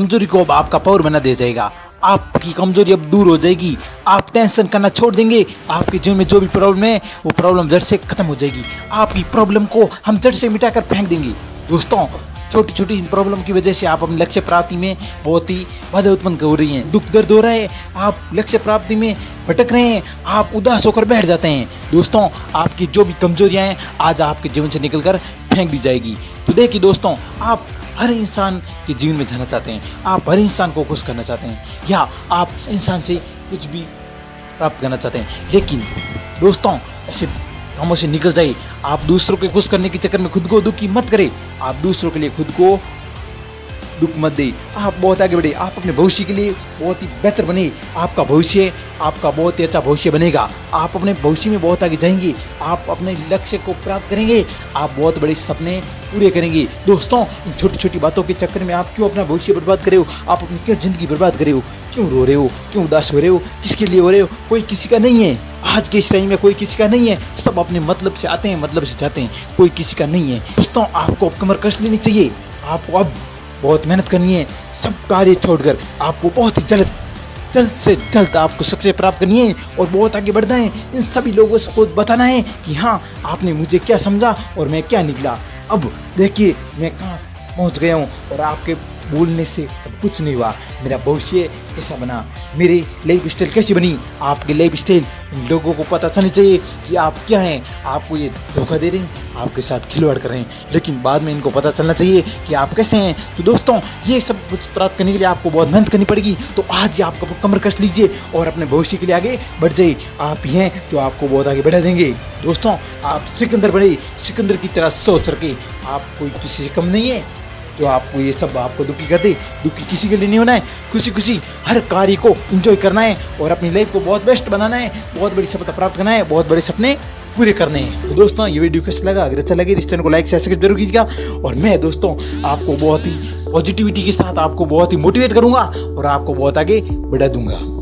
कमजोरी को अब आपका पावर बना दिया जाएगा। आपकी कमजोरी अब दूर हो जाएगी। आप टेंशन करना छोड़ देंगे। आपके जीवन में जो भी प्रॉब्लम है वो प्रॉब्लम जड़ से खत्म हो जाएगी। आपकी प्रॉब्लम को हम जड़ से मिटाकर फेंक देंगे। दोस्तों, छोटी छोटी प्रॉब्लम की वजह से आप अपने लक्ष्य प्राप्ति में बहुत ही बाधा उत्पन्न हो रही हैं। दुख दर्द हो रहा है, आप लक्ष्य प्राप्ति में भटक रहे हैं, आप उदास होकर बैठ जाते हैं। दोस्तों, आपकी जो भी कमजोरियां हैं आज आपके जीवन से निकलकर फेंक दी जाएगी। तो देखिए दोस्तों, आप हर इंसान के जीवन में जाना चाहते हैं, आप हर इंसान को खुश करना चाहते हैं, या आप इंसान से कुछ भी प्राप्त करना चाहते हैं, लेकिन दोस्तों ऐसे कामों से निकल जाइए। आप दूसरों के खुश करने के चक्कर में खुद को दुखी मत करें। आप दूसरों के लिए खुद को दुख मत दे। आप बहुत आगे बढ़े। आप अपने भविष्य के लिए बहुत ही बेहतर बने। आपका भविष्य आपका बहुत ही अच्छा भविष्य बनेगा। आप अपने भविष्य में बहुत आगे जाएंगे। आप अपने लक्ष्य को प्राप्त करेंगे। आप बहुत बड़े सपने पूरे करेंगे। दोस्तों, इन छोटी छोटी बातों के चक्कर में आप क्यों अपना भविष्य बर्बाद कर रहे हो? आप अपनी क्यों जिंदगी बर्बाद कर रहे हो? क्यों रो रहे हो? क्यों उदास हो रहे हो? किसके लिए हो रहे हो? कोई किसी का नहीं है। आज के इस टाइम में कोई किसी का नहीं है। सब अपने मतलब से आते हैं, मतलब से जाते हैं। कोई किसी का नहीं है। दोस्तों, आपको अब कमर कस लेनी चाहिए। आपको अब बहुत मेहनत करनी है। सब कार्य छोड़कर आपको बहुत ही जल्द से जल्द आपको सक्सेस प्राप्त करनी है और बहुत आगे बढ़ना है। इन सभी लोगों को बताना है कि हाँ, आपने मुझे क्या समझा और मैं क्या निकला। अब देखिए मैं कहाँ पहुँच गया हूँ और आपके बोलने से अब कुछ नहीं हुआ। मेरा भविष्य कैसा बना, मेरी लाइफ स्टाइल कैसी बनी, आपकी लाइफ स्टाइल इन लोगों को पता चलनी चाहिए कि आप क्या हैं। आपको ये धोखा दे रहे हैं, आपके साथ खिलवाड़ कर रहे हैं, लेकिन बाद में इनको पता चलना चाहिए कि आप कैसे हैं। तो दोस्तों, ये सब कुछ प्राप्त करने के लिए आपको बहुत मेहनत करनी पड़ेगी। तो आज ही आपको कमर कस लीजिए और अपने भविष्य के लिए आगे बढ़ जाइए। आप ही हैं जो आपको बहुत आगे बढ़ा देंगे। दोस्तों, आप सिकंदर बने, सिकंदर की तरह सोच रखे। आप कोई किसी से कम नहीं है जो आपको ये सब आपको दुखी कर दे। दुखी किसी के लिए नहीं होना है। खुशी खुशी हर कार्य को एंजॉय करना है और अपनी लाइफ को बहुत बेस्ट बनाना है। बहुत बड़ी सफलता प्राप्त करना है, बहुत बड़े सपने पूरे करने हैं। तो दोस्तों, ये वीडियो कैसा लगा? अगर अच्छा लगे तो इस चैनल को लाइक शेयर सब्सक्राइब जरूर कीजिएगा। और मैं दोस्तों आपको बहुत ही पॉजिटिविटी के साथ आपको बहुत ही मोटिवेट करूंगा और आपको बहुत आगे बढ़ा दूंगा।